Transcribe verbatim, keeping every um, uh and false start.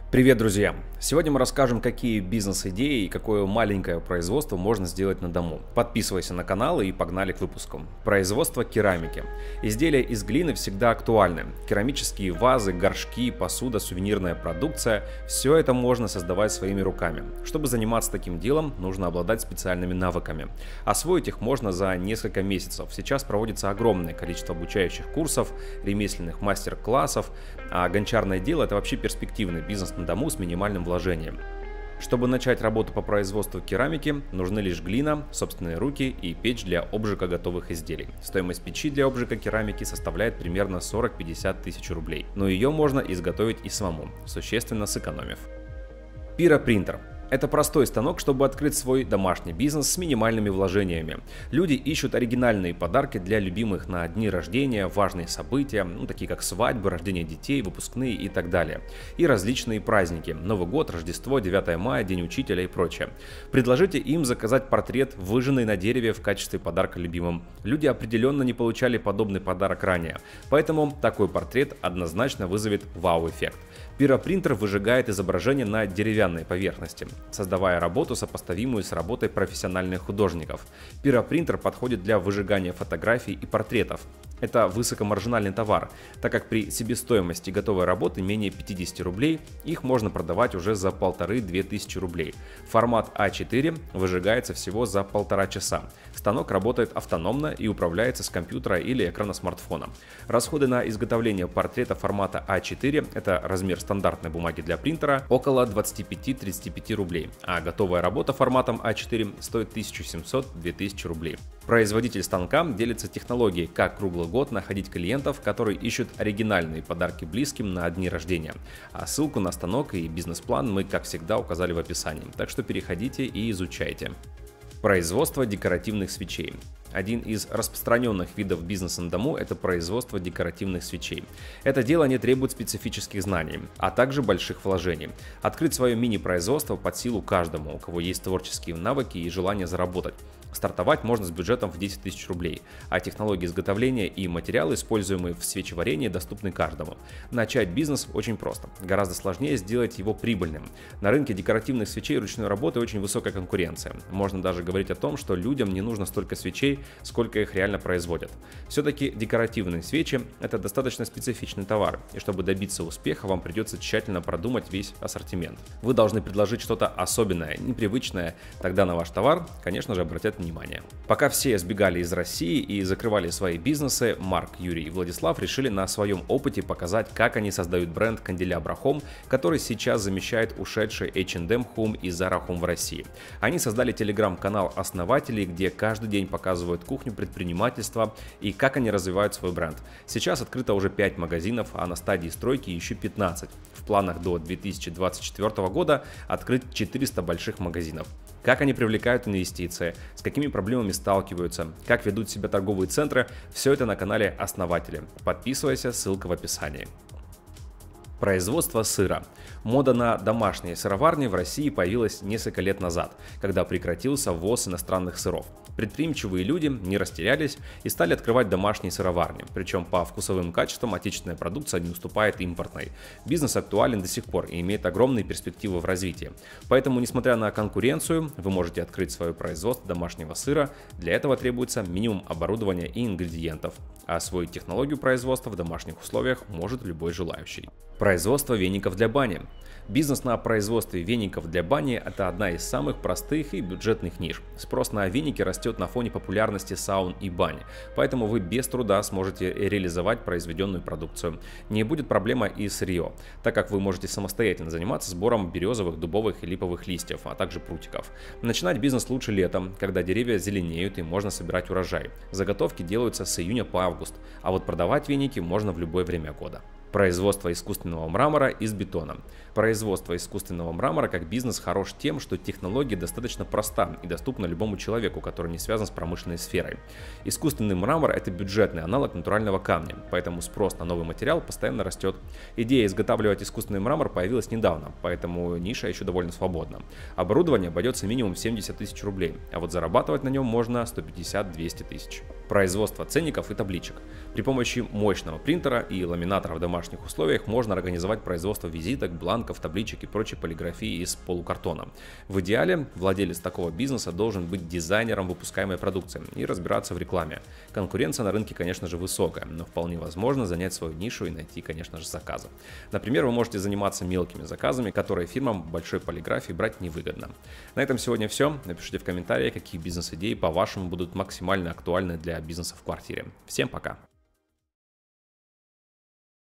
Привет, друзья! Сегодня мы расскажем, какие бизнес-идеи и какое маленькое производство можно сделать на дому. Подписывайся на канал и погнали к выпуску. Производство керамики. Изделия из глины всегда актуальны. Керамические вазы, горшки, посуда, сувенирная продукция – все это можно создавать своими руками. Чтобы заниматься таким делом, нужно обладать специальными навыками. Освоить их можно за несколько месяцев. Сейчас проводится огромное количество обучающих курсов, ремесленных мастер-классов, а гончарное дело – это вообще перспективный бизнес на дому с минимальным вложением. Чтобы начать работу по производству керамики, нужны лишь глина, собственные руки и печь для обжига готовых изделий. Стоимость печи для обжига керамики составляет примерно сорок-пятьдесят тысяч рублей, но ее можно изготовить и самому, существенно сэкономив. Пиропринтер. Это простой станок, чтобы открыть свой домашний бизнес с минимальными вложениями. Люди ищут оригинальные подарки для любимых на дни рождения, важные события, ну, такие как свадьбы, рождение детей, выпускные и так далее. И различные праздники – Новый год, Рождество, девятое мая, День учителя и прочее. Предложите им заказать портрет, выжженный на дереве в качестве подарка любимым. Люди определенно не получали подобный подарок ранее, поэтому такой портрет однозначно вызовет вау-эффект. Пиропринтер выжигает изображение на деревянной поверхности, создавая работу, сопоставимую с работой профессиональных художников. Пиропринтер подходит для выжигания фотографий и портретов. Это высокомаржинальный товар, так как при себестоимости готовой работы менее пятидесяти рублей их можно продавать уже за полторы-две тысячи рублей. Формат а четыре выжигается всего за полтора часа. Станок работает автономно и управляется с компьютера или экрана смартфона. Расходы на изготовление портрета формата а четыре, это размер стандартной бумаги для принтера, около двадцати пяти-тридцати пяти рублей, а готовая работа форматом а четыре стоит тысячу семьсот — две тысячи рублей. Производитель станка делится технологией, как круглый год находить клиентов, которые ищут оригинальные подарки близким на дни рождения. А ссылку на станок и бизнес-план мы, как всегда, указали в описании, так что переходите и изучайте. Производство декоративных свечей. Один из распространенных видов бизнеса на дому – это производство декоративных свечей. Это дело не требует специфических знаний, а также больших вложений. Открыть свое мини-производство под силу каждому, у кого есть творческие навыки и желание заработать. Стартовать можно с бюджетом в десять тысяч рублей, а технологии изготовления и материалы, используемые в свечеварении, доступны каждому. Начать бизнес очень просто, гораздо сложнее сделать его прибыльным. На рынке декоративных свечей ручной работы очень высокая конкуренция. Можно даже говорить о том, что людям не нужно столько свечей, сколько их реально производят. Все-таки декоративные свечи – это достаточно специфичный товар, и чтобы добиться успеха, вам придется тщательно продумать весь ассортимент. Вы должны предложить что-то особенное, непривычное, тогда на ваш товар, конечно же, обратят внимание. Пока все сбегали из России и закрывали свои бизнесы, Марк, Юрий и Владислав решили на своем опыте показать, как они создают бренд Candelabra Home, который сейчас замещает ушедший эйч энд эм Home и Zara Home в России. Они создали телеграм-канал основателей, где каждый день показывают кухню предпринимательства и как они развивают свой бренд. Сейчас открыто уже пять магазинов, а на стадии стройки еще пятнадцать. В планах до две тысячи двадцать четвёртого года открыть четыреста больших магазинов. Как они привлекают инвестиции, с какими проблемами сталкиваются, как ведут себя торговые центры – все это на канале Основатели. Подписывайся, ссылка в описании. Производство сыра. Мода на домашние сыроварни в России появилась несколько лет назад, когда прекратился ввоз иностранных сыров. Предприимчивые люди не растерялись и стали открывать домашние сыроварни, причем по вкусовым качествам отечественная продукция не уступает импортной. Бизнес актуален до сих пор и имеет огромные перспективы в развитии. Поэтому, несмотря на конкуренцию, вы можете открыть свое производство домашнего сыра. Для этого требуется минимум оборудования и ингредиентов, а освоить технологию производства в домашних условиях может любой желающий. Производство веников для бани. Бизнес на производстве веников для бани – это одна из самых простых и бюджетных ниш. Спрос на веники растет на фоне популярности саун и бани, поэтому вы без труда сможете реализовать произведенную продукцию. Не будет проблема и сырье, так как вы можете самостоятельно заниматься сбором березовых, дубовых и липовых листьев, а также прутиков. Начинать бизнес лучше летом, когда деревья зеленеют и можно собирать урожай. Заготовки делаются с июня по август, а вот продавать веники можно в любое время года. Производство искусственного мрамора из бетона. Производство искусственного мрамора как бизнес хорош тем, что технология достаточно проста и доступна любому человеку, который не связан с промышленной сферой. Искусственный мрамор – это бюджетный аналог натурального камня, поэтому спрос на новый материал постоянно растет. Идея изготавливать искусственный мрамор появилась недавно, поэтому ниша еще довольно свободна. Оборудование обойдется минимум семьдесят тысяч рублей, а вот зарабатывать на нем можно сто пятьдесят — двести тысяч. Производство ценников и табличек. При помощи мощного принтера и ламинатора в домашних домашних условиях можно организовать производство визиток, бланков, табличек и прочей полиграфии из полукартона. В идеале владелец такого бизнеса должен быть дизайнером выпускаемой продукции и разбираться в рекламе. Конкуренция на рынке, конечно же, высокая, но вполне возможно занять свою нишу и найти, конечно же, заказы. Например, вы можете заниматься мелкими заказами, которые фирмам большой полиграфии брать невыгодно. На этом сегодня все. Напишите в комментариях, какие бизнес-идеи, по-вашему, будут максимально актуальны для бизнеса в квартире. Всем пока!